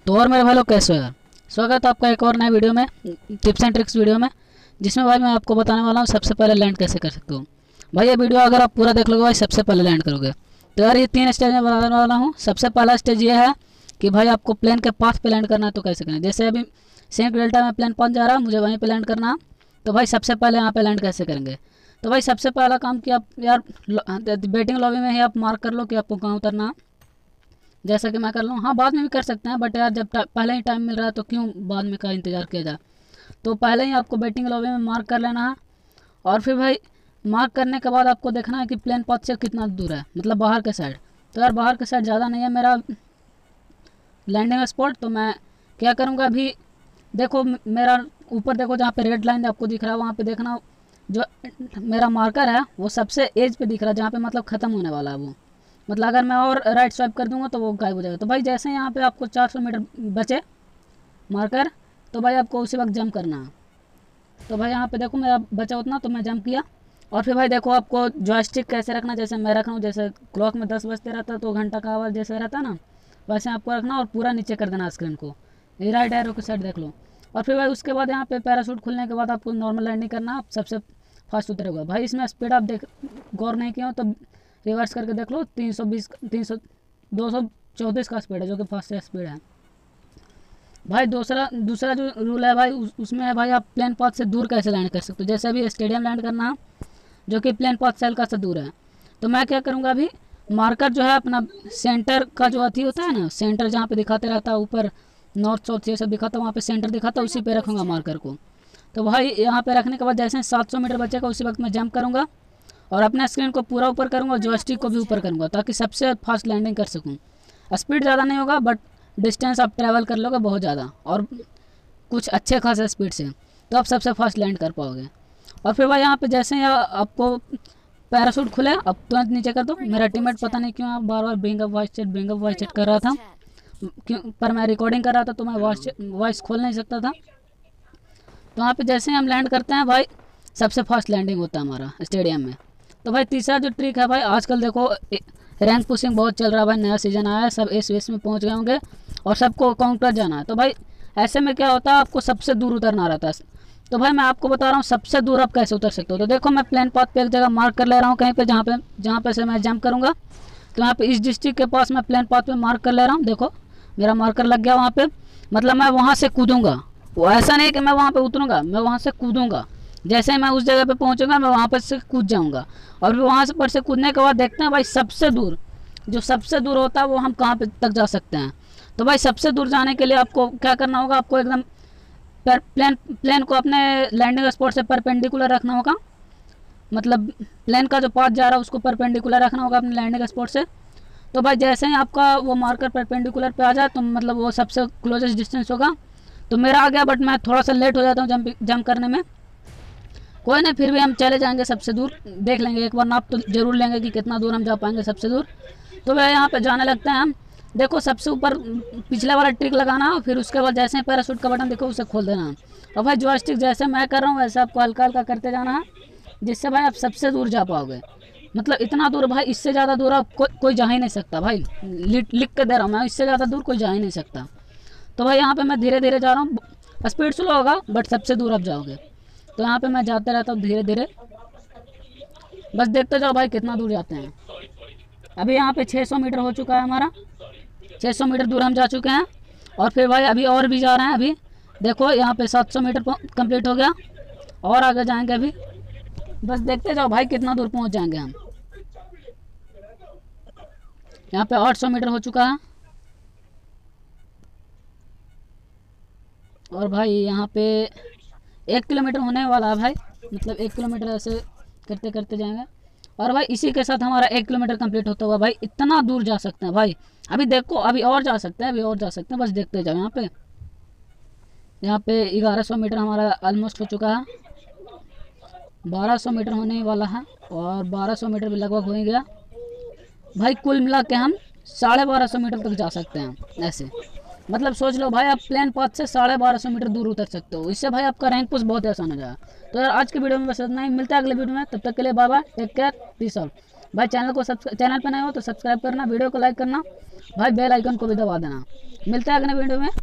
तो और मेरे भाई लोग कैसे हो यार, स्वागत है आपका एक और नए वीडियो में, टिप्स एंड ट्रिक्स वीडियो में, जिसमें भाई मैं आपको बताने वाला हूँ सबसे पहले लैंड कैसे कर सकते हो। भाई ये वीडियो अगर आप पूरा देख लोगे भाई सबसे पहले लैंड करोगे। तो यार ये 3 स्टेज में बताने वाला हूँ। सबसे पहला स्टेज ये है कि भाई आपको प्लेन के पाथ पे लैंड करना है। तो कैसे करना है, जैसे अभी सेंट डेल्टा में प्लेन पहुँच जा रहा है, मुझे वहीं पर लैंड करना है। तो भाई सबसे पहले यहाँ पर लैंड कैसे करेंगे, तो भाई सबसे पहला काम कि आप यार बेटिंग लॉबी में ही आप मार्क कर लो कि आपको कहाँ उतरना है। जैसा कि मैं कर लूँ, हाँ बाद में भी कर सकते हैं, बट यार जब पहले ही टाइम मिल रहा है तो क्यों बाद में का इंतज़ार किया जाए। तो पहले ही आपको बैटिंग लॉबी में मार्क कर लेना है। और फिर भाई मार्क करने के बाद आपको देखना है कि प्लेन पाथ से कितना दूर है, मतलब बाहर के साइड। तो यार बाहर के साइड ज़्यादा नहीं है मेरा लैंडिंग स्पॉट। तो मैं क्या करूँगा, अभी देखो मेरा ऊपर देखो जहाँ पे रेड लाइन आपको दिख रहा है, वहाँ पे देखना जो मेरा मार्कर है वो सबसे एज पे दिख रहा है, जहाँ पे मतलब ख़त्म होने वाला है वो। मतलब अगर मैं और राइट स्वाइप कर दूंगा तो वो गायब हो जाएगा। तो भाई जैसे यहाँ पे आपको 400 मीटर बचे मार्कर, तो भाई आपको उसी वक्त जंप करना है। तो भाई यहाँ पे देखो मेरा बचा उतना, तो मैं जंप किया। और फिर भाई देखो आपको जॉयस्टिक कैसे रखना, जैसे मैं रख रहा हूँ, जैसे क्लॉक में 10 बजते रहता है तो घंटा का आवाज़ जैसे रहता है ना, वैसे आपको रखना और पूरा नीचे कर देना स्क्रीन को। ये राइट एरो की साइड देख लो। और फिर भाई उसके बाद यहाँ पे पैराशूट खुलने के बाद आपको नॉर्मल लैंडिंग करना, आप सबसे फास्ट उतरेगा। भाई इसमें स्पीड आप गौर नहीं किया हो तो रिवर्स करके देख लो, 234 का स्पीड है, जो कि फास्टेस्ट स्पीड है। भाई दूसरा जो रूल है भाई उसमें है भाई आप प्लेन पाथ से दूर कैसे लैंड कर सकते हो। जैसे अभी स्टेडियम लैंड करना है, जो कि प्लेन पाथ से हल्का सा दूर है। तो मैं क्या करूँगा, अभी मार्कर जो है अपना सेंटर का जो अथी होता है ना, सेंटर जहाँ पे दिखाते रहता है ऊपर नॉर्थ साउथ ये सब दिखाता है, वहाँ पे सेंटर दिखाता है, उसी पे रखूँगा मार्कर को। तो भाई यहाँ पे रखने के बाद जैसे 700 मीटर बचेगा उसी वक्त मैं जंप करूँगा और अपने स्क्रीन को पूरा ऊपर करूँगा और जॉयस्टिक को भी ऊपर करूँगा, ताकि सबसे फास्ट लैंडिंग कर सकूँ। स्पीड ज़्यादा नहीं होगा, बट डिस्टेंस आप ट्रैवल कर लोगे बहुत ज़्यादा और कुछ अच्छे खासे स्पीड से, तो आप सबसे फास्ट लैंड कर पाओगे। और फिर भाई यहाँ पे जैसे ही आपको पैराशूट खुले, अब तुरंत नीचे कर दो। मेरा टीममेट पता नहीं क्यों बार बार ब्रिंग अप वॉइस चेट कर रहा था, क्यों, पर मैं रिकॉर्डिंग कर रहा था तो मैं वॉइस खोल नहीं सकता था। तो वहाँ पे जैसे ही हम लैंड करते हैं भाई सबसे फास्ट लैंडिंग होता है हमारा स्टेडियम में। तो भाई तीसरा जो ट्रिक है भाई, आजकल देखो रैंक पुशिंग बहुत चल रहा है भाई, नया सीजन आया है, सब एस में पहुँच गए होंगे और सबको काउंटर जाना है। तो भाई ऐसे में क्या होता है, आपको सबसे दूर उतरना रहता है। तो भाई मैं आपको बता रहा हूँ सबसे दूर आप कैसे उतर सकते हो। तो देखो मैं प्लेन पाथ पे एक जगह मार्क कर ले रहा हूँ कहीं पे, जहाँ पे से मैं जंप करूँगा। तो यहाँ पे इस डिस्ट्रिक्ट के पास मैं प्लेन पाथ पे मार्क कर ले रहा हूँ। देखो मेरा मार्कर लग गया वहाँ पे, मतलब मैं वहाँ से कूदूँगा। वो ऐसा नहीं कि मैं वहाँ पे उतरूँगा, मैं वहाँ से कूदूँगा। जैसे ही मैं उस जगह पे पहुँचूँगा मैं वहाँ पर से कूद जाऊँगा। और फिर वहाँ से पर से कूदने के बाद देखते हैं भाई सबसे दूर होता है वो हम कहाँ पे तक जा सकते हैं। तो भाई सबसे दूर जाने के लिए आपको क्या करना होगा, आपको एकदम प्लेन को अपने लैंडिंग स्पॉट से परपेंडिकुलर रखना होगा। मतलब प्लेन का जो पाथ जा रहा है उसको परपेंडिकुलर रखना होगा अपने लैंडिंग स्पॉट से। तो भाई जैसे ही आपका वो मार्कर परपेंडिकुलर पे आ जाए तो मतलब वो सबसे क्लोजेस्ट डिस्टेंस होगा। तो मेरा आ गया, बट मैं थोड़ा सा लेट हो जाता हूँ जंप करने में। कोई नहीं, फिर भी हम चले जाएंगे सबसे दूर, देख लेंगे एक बार, नाप तो जरूर लेंगे कि कितना दूर हम जा पाएंगे सबसे दूर। तो भाई यहाँ पे जाने लगते हैं हम। देखो सबसे ऊपर पिछले वाला ट्रिक लगाना, फिर उसके बाद जैसे ही पैराशूट का बटन देखो उसे खोल देना। और भाई जॉयस्टिक जैसे मैं कर रहा हूँ वैसे आपको हल्का हल्का करते जाना है, जिससे भाई आप सबसे दूर जा पाओगे। मतलब इतना दूर भाई, इससे ज़्यादा दूर आप कोई जा ही नहीं सकता भाई। लिख के दे रहा हूँ मैं, इससे ज़्यादा दूर कोई जा ही नहीं सकता। तो भाई यहाँ पे मैं धीरे धीरे जा रहा हूँ, स्पीड स्लो होगा बट सबसे दूर आप जाओगे। तो यहाँ पे मैं जाते रहता हूँ धीरे धीरे, बस देखते जाओ भाई कितना दूर जाते हैं। अभी यहाँ पे 600 मीटर हो चुका है हमारा, 600 मीटर दूर हम जा चुके हैं। और फिर भाई अभी और भी जा रहे हैं। अभी देखो यहाँ पे 700 मीटर कंप्लीट हो गया, और आगे जाएंगे अभी, बस देखते जाओ भाई कितना दूर पहुँच जाएंगे हम। यहाँ पे 800 मीटर हो चुका है। और भाई यहाँ पे 1 किलोमीटर होने वाला है भाई, मतलब 1 किलोमीटर ऐसे करते करते जाएंगे। और भाई इसी के साथ हमारा 1 किलोमीटर कंप्लीट होता हुआ भाई इतना दूर जा सकते हैं भाई। अभी देखो अभी और जा सकते हैं, बस देखते जाओ। यहाँ पे 1100 मीटर हमारा ऑलमोस्ट हो चुका है, 1200 मीटर होने वाला है, और 1200 मीटर भी लगभग हो ही गया भाई। कुल मिला के हम 1250 मीटर तक जा सकते हैं ऐसे। मतलब सोच लो भाई आप प्लेन पाथ से 1250 मीटर दूर उतर सकते हो। इससे भाई आपका रैंक पुश बहुत आसान हो जाएगा। तो यार आज की वीडियो में बस इतना ही, मिलता है अगले वीडियो में, तब तक के लिए bye bye, take care, peace out. भाई चैनल पर नए हो तो सब्सक्राइब करना, वीडियो को लाइक करना, भाई बेल आइकन को भी दबा देना। मिलता है अगले वीडियो में।